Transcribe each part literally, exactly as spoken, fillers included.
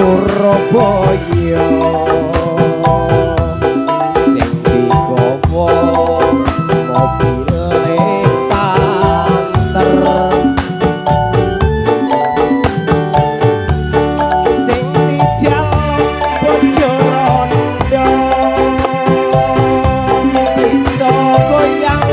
Surabaya sing digowo mobile panter sing dijalem bojo rondo iso goyang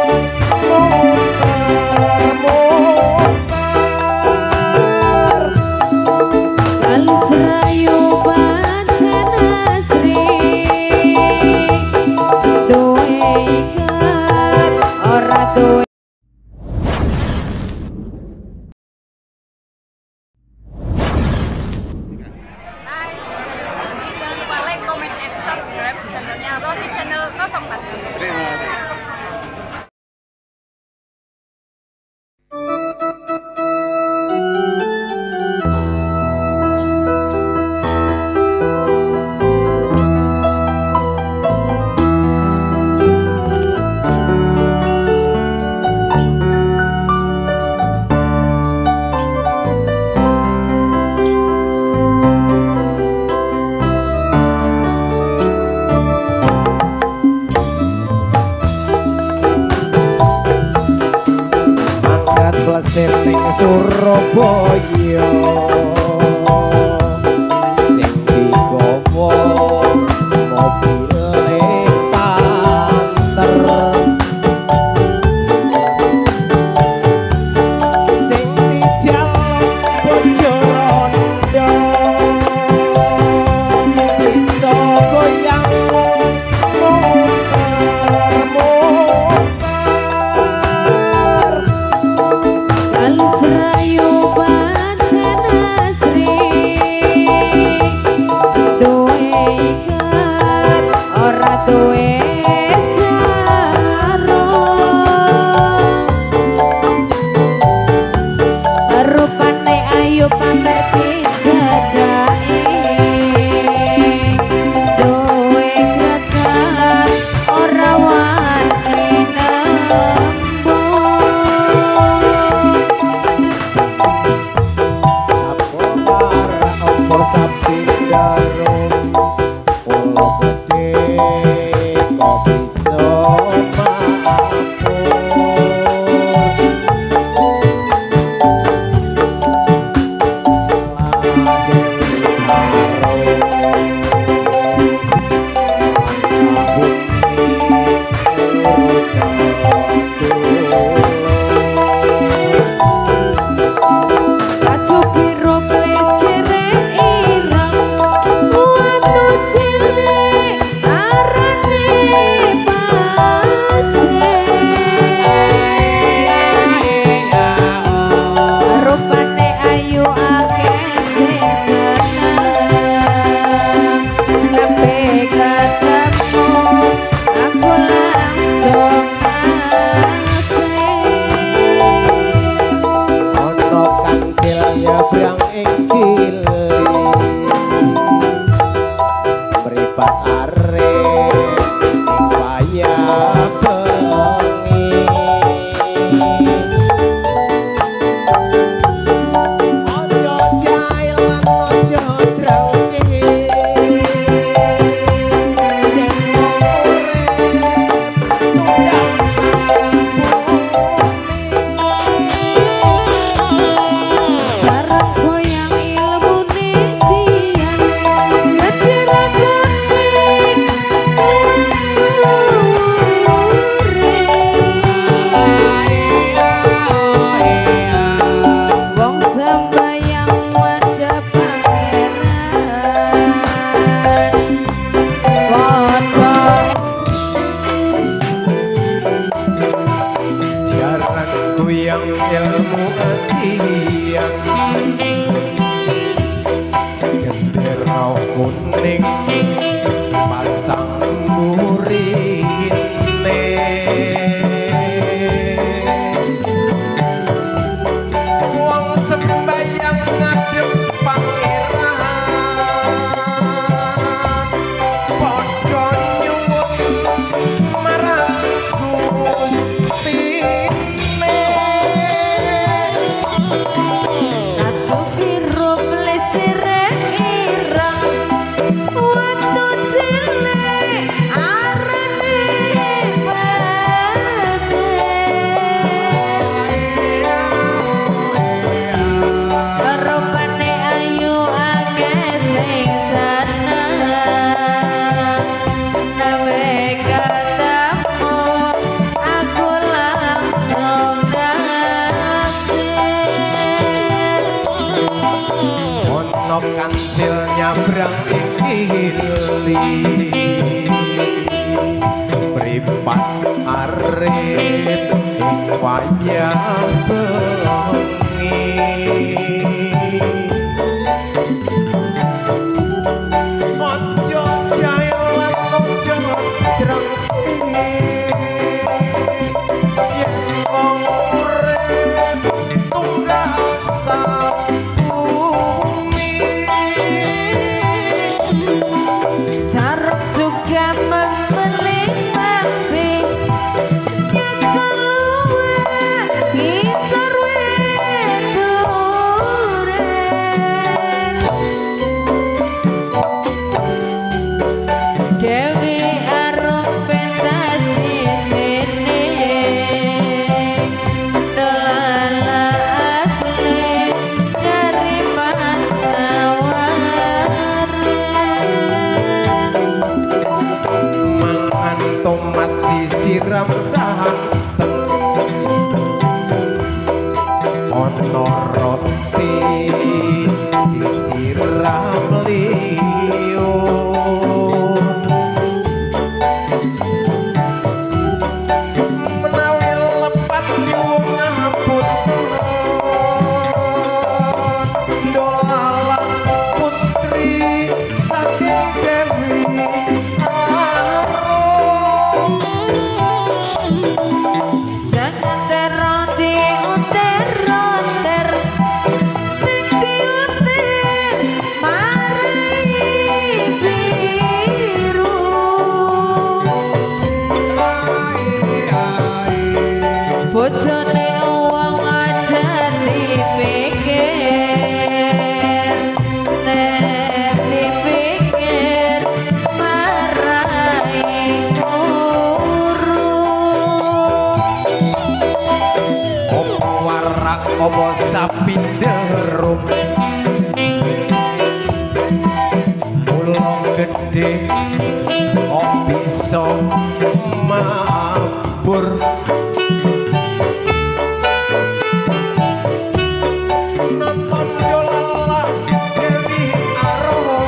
channelnya Rosi Channel nol empat. Terima kasih. ning Surabaya sing digowo mobile panter sing dijalem bojo rondo iso goyang Acuh biru plesir kancil nyabrang ikili mripat arep ing wayah bengi ojo jaya lan ojo drang yen wong urip tunggal sabumi Caruk juga membeli masih yang keluar kisar weduren Dewi arum pentasi sini dolala asli dari Panawaren mangan tomat disiram santen ono roti disiram liun menawi lepat nyuwun ngapunten dolala putri saking Dewi Arum Jangan terodi unter-unter Tinggi-unter Mari biru Bojone uang aja dipikir Nek dipikir Marai ngurung opo warak opo sapi derum pulau gede kok bisa mabur nonton dolala Dewi Arum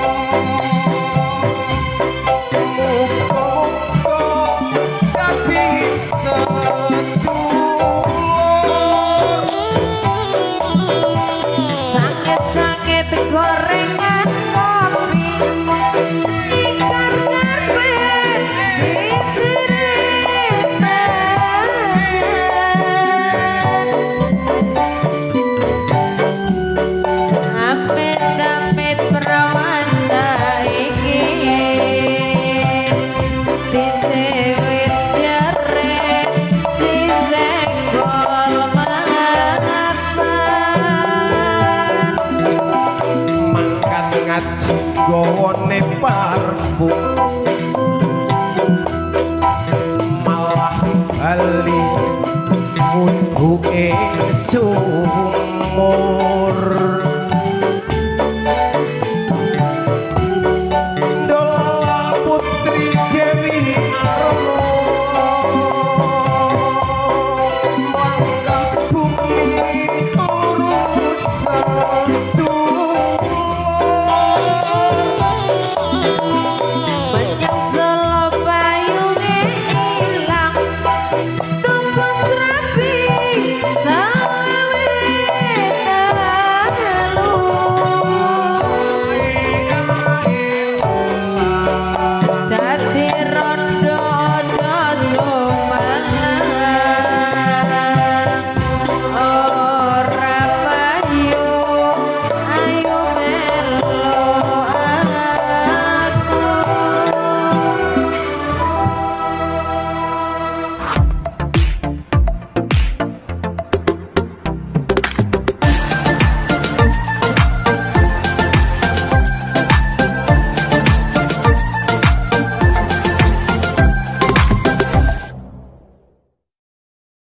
muga-muga dadi sedulur Sakit-sakit gorengan kopi Ingkar ngarepin disirin Amit-amit perawan saiki Dicewit jaret disenggol mapan mangkat ngaji gawane parfum malah bali munggu ing sumur